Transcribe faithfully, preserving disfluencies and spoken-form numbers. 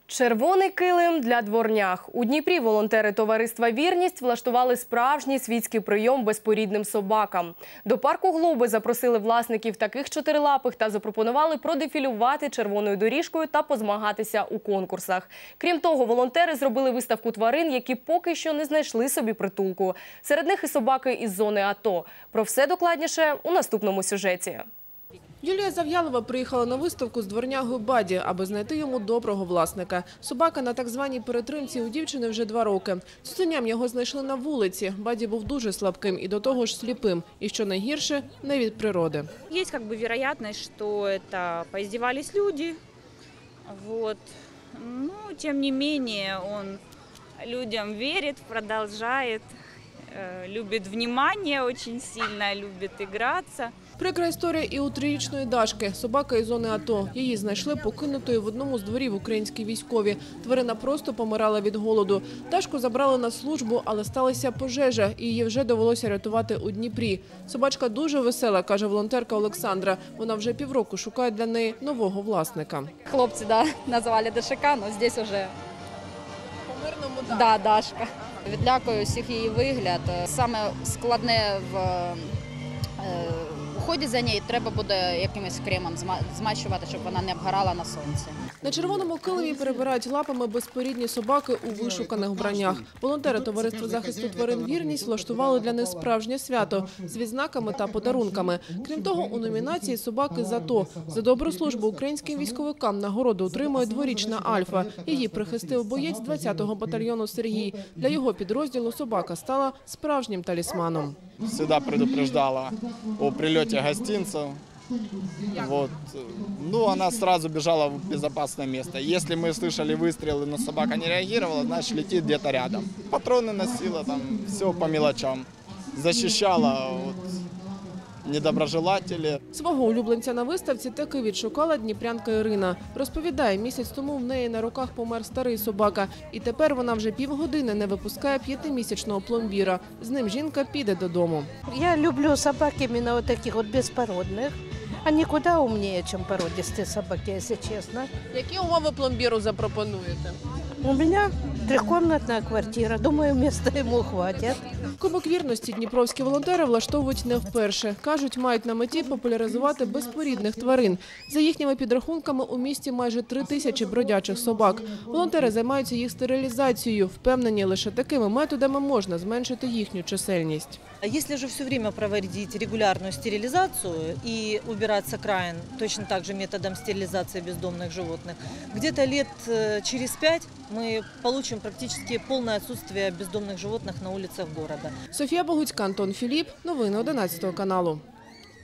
Червоний килим для дворнях. У Дніпрі волонтери товариства «Вірність» влаштували справжній світський прийом безпорідним собакам. До парку «Глоби» запросили власників таких чотирилапих та запропонували продефілювати червоною доріжкою та позмагатися у конкурсах. Крім того, волонтери зробили виставку тварин, які поки що не знайшли собі притулку. Серед них і собаки із зони АТО. Про все докладніше у наступному сюжеті. Юлія Зав'ялова приїхала на виставку з дворнягою Баді, аби знайти йому доброго власника. Собака на так званій перетримці у дівчини вже два роки. Цуценям його знайшли на вулиці. Баді був дуже слабким і до того ж сліпим. І що найгірше – не від природи. Є как бы вероятность, що це поиздевались люди. Вот. Ну, тем не менее, он людям верит, продолжает, любит внимание очень сильно, любит играться. Прикра історія і у трирічної Дашки. Собака із зони АТО. Її знайшли покинутою в одному з дворів українські військові. Тварина просто помирала від голоду. Дашку забрали на службу, але сталася пожежа, і її вже довелося рятувати у Дніпрі. Собачка дуже весела, каже волонтерка Олександра. Вона вже півроку шукає для неї нового власника. Хлопці, да, назвали ДШК, але тут вже По-мирному, да, Дашка. Відлякує усіх її вигляд. Саме складне в уході за нею треба буде якимось кремом змащувати, щоб вона не обгорала на сонці. На червоному килимі перебирають лапами безпорідні собаки у вишуканих вбраннях. Волонтери товариства захисту тварин «Вірність» влаштували для них справжнє свято з відзнаками та подарунками. Крім того, у номінації «Собаки з АТО». За добру службу українським військовикам нагороду отримує дворічна Альфа. Її прихистив боєць двадцятого батальйону Сергій. Для його підрозділу собака стала справжнім талісманом. Всегда предупреждала о прилете гостинцев. Вот. Ну, она сразу бежала в безопасное место. Если мы слышали выстрелы, но собака не реагировала, значит, летит где-то рядом. Патроны носила, там, все по мелочам. Защищала вот, недоброжелателі. Свого улюбленця на виставці таки відшукала дніпрянка Ірина. Розповідає, місяць тому в неї на руках помер старий собака. І тепер вона вже півгодини не випускає п'ятимісячного пломбіра. З ним жінка піде додому. Я люблю собак именно вот таких вот беспородных. Они куда умнее, чем породистые собаки, если честно. Які умови пломбіру запропонуєте? У меня трехкомнатная квартира. Думаю, места ему хватит. Кубок вірності дніпровські волонтери влаштовують не вперше. Кажуть, мають на меті популяризувати безпорідних тварин. За їхніми підрахунками, у місті майже три тисячі бродячих собак. Волонтери займаються їх стерилізацією. Впевнені, лише такими методами можна зменшити їхню чисельність. Если же все время проводить регулярную стерилизацию и убирать с окраин точно так же методом стерилизации бездомных животных, где-то лет через пять мы получим практически полное отсутствие бездомных животных на улицах города. Софія Богуцька, Антон Філіп. Новини одинадцятого каналу.